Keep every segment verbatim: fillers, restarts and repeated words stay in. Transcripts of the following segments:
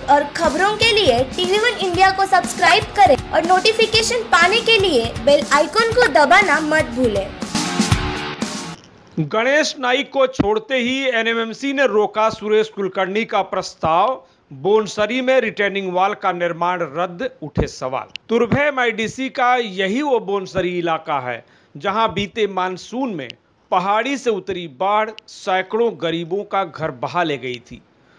और खबरों के लिए टीवी वन इंडिया को सब्सक्राइब करें और नोटिफिकेशन पाने के लिए बेल आइकन को दबाना मत भूलें। गणेश नाइक को छोड़ते ही एनएमएमसी ने रोका सुरेश कुलकर्णी का प्रस्ताव। बोनसरी में रिटेनिंग वॉल का निर्माण रद्द, उठे सवाल। तुर्भे एमआईडीसी का यही वो बोनसरी इलाका है जहां बीते मानसून में पहाड़ी से उतरी बाढ़ सैकड़ों गरीबों का घर बहा ले गई थी।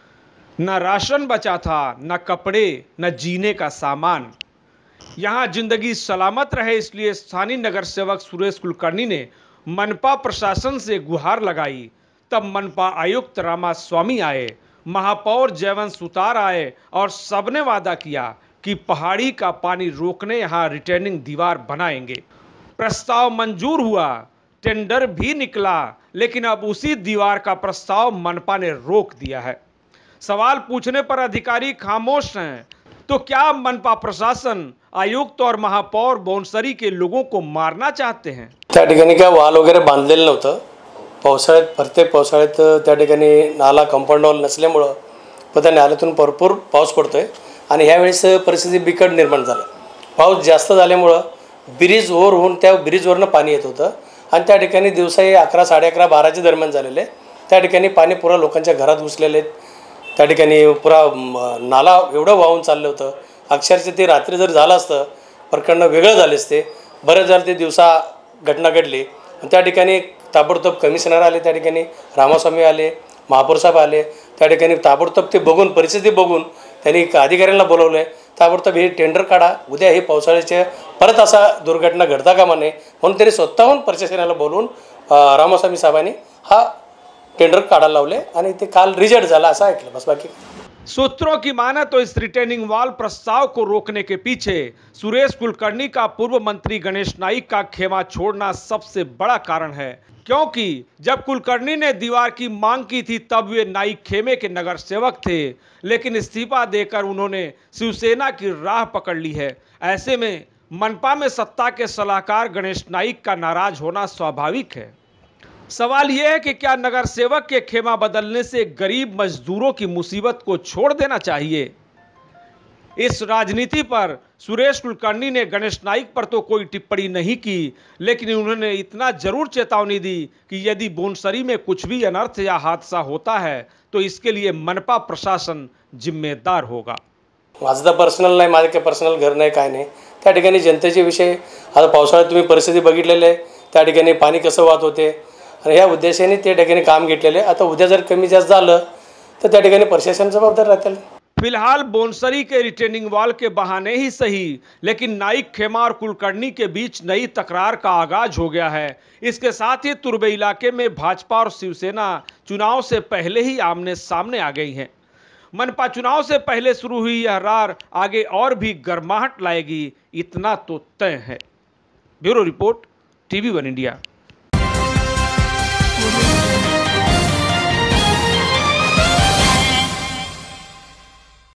न राशन बचा था, न कपड़े, न जीने का सामान। यहां जिंदगी सलामत रहे इसलिए स्थानीय नगर सेवक सुरेश कुलकर्णी ने मनपा प्रशासन से गुहार लगाई। तब मनपा आयुक्त रामास्वामी आए, महापौर जयवंत सुतार आए और सबने वादा किया कि पहाड़ी का पानी रोकने यहां रिटेनिंग दीवार बनाएंगे। प्रस्ताव मंजूर हुआ, टेंडर भी निकला, लेकिन अब उसी दीवार का प्रस्ताव मनपा ने रोक दिया है। सवाल पूछने पर अधिकारी खामोश हैं। तो क्या मनपा प्रशासन, आयुक्त और महापौर बोनसरी के लोगों को मारना चाहते हैं? त्या ठिकाणी काय वाल वगैरे बांधलेलं नव्हतं। पावसाळ्यात प्रत्येक पावसाळ्यात त्या ठिकाणी नाला कंपाऊंड वॉल नसल्यामुळं पण त्या नाल्यातून भरपूर पाऊस पडतोय आणि ह्यावेळेस परिस्थिती बिकट निर्माण झाली। पाऊस जास्त झाल्यामुळं ब्रिज ओव्हर होऊन त्या ब्रिजवरनं पाणी येत होतं आणि त्या ठिकाणी दिवसाही अकरा साडे अकरा बाराच्या दरम्यान झालेले त्या ठिकाणी पाणी पुरा लोकांच्या घरात घुसलेले। त्या ठिकाणी पुरा नाला एवढं वाहून चाललं होतं, अक्षरशः ते रात्री जर झालं असतं प्रकरण वेगळं झाले असते। बरेच जर ते दिवसा घटना घडली आणि त्या ठिकाणी ताबडतोब कमिशनर आले, त्या ठिकाणी रामास्वामी आले, महापौर साहेब आले, त्या ठिकाणी ताबडतोब ते बघून परिस्थिती बघून त्यांनी अधिकाऱ्यांना बोलवलं। ताबडतोब हे टेंडर काढा, उद्या हे पावसाळ्याचे परत असा दुर्घटना घडता कामा नये म्हणून त्यांनी स्वतःहून प्रशासनाला बोलवून रामास्वामी साहेबांनी हा टेंडर काढायला लावले आणि ते काल रिजेक्ट झाला असं ऐकलं, बस बाकी। सूत्रों की माने तो इस रिटेनिंग वॉल प्रस्ताव को रोकने के पीछे सुरेश कुलकर्णी का पूर्व मंत्री गणेश नाइक का खेमा छोड़ना सबसे बड़ा कारण है, क्योंकि जब कुलकर्णी ने दीवार की मांग की थी तब वे नाइक खेमे के नगर सेवक थे, लेकिन इस्तीफा देकर उन्होंने शिवसेना की राह पकड़ ली है। ऐसे में मनपा में सत्ता के सलाहकार गणेश नाइक का नाराज होना स्वाभाविक है। सवाल यह है कि क्या नगर सेवक के खेमा बदलने से गरीब मजदूरों की मुसीबत को छोड़ देना चाहिए? इस राजनीति पर सुरेश कुलकर्णी ने गणेश नाइक पर तो कोई टिप्पणी नहीं की, लेकिन उन्होंने इतना जरूर चेतावनी दी कि यदि बोनसरी में कुछ भी अनर्थ या हादसा होता है तो इसके लिए मनपा प्रशासन जिम्मेदार होगा। माझं तर पर्सनल नाही, माझे काही पर्सनल घर नाही, काय नाही। त्या ठिकाणी जनतेचे विषय आता पावसाळ्यात तुम्ही परिस्थिती बघितलेली आहे, त्या ठिकाणी पाणी कसं वाहत होते आणि ह्या उद्देशाने त्या ठिकाणी काम घेतलेले। आता उद्या जर कमी जास्त झालं तर त्या ठिकाणी प्रशासन जबाबदार राहतील। फिलहाल बोनसरी के रिटेनिंग वॉल के बहाने ही सही, लेकिन नाइक खेमा और कुलकर्णी के बीच नई तकरार का आगाज हो गया है। इसके साथ ही तुर्भे इलाके में भाजपा और शिवसेना चुनाव से पहले ही आमने सामने आ गई हैं। मनपा चुनाव से पहले शुरू हुई यह रार आगे और भी गर्माहट लाएगी, इतना तो तय है। Bureau report, TV one India.